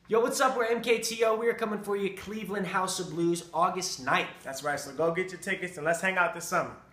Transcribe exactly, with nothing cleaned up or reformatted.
Yo, what's up? We're M K T O. We are coming for you Cleveland House of Blues, August ninth. That's right, so go get your tickets and let's hang out this summer.